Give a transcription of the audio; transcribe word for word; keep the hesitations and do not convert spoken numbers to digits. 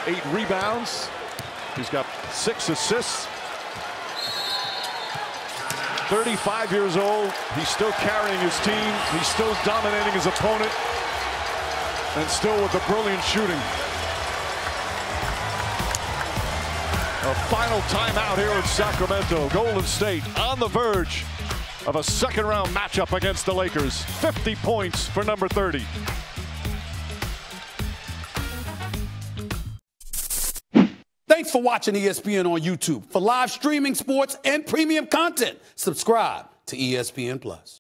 eight rebounds. He's got six assists. thirty-five years old. He's still carrying his team. He's still dominating his opponent. And still with the brilliant shooting. A final timeout here in Sacramento. Golden State on the verge of a second round matchup against the Lakers. fifty points for number thirty. Thanks for watching E S P N on YouTube. For live streaming, sports, and premium content, subscribe to E S P N Plus.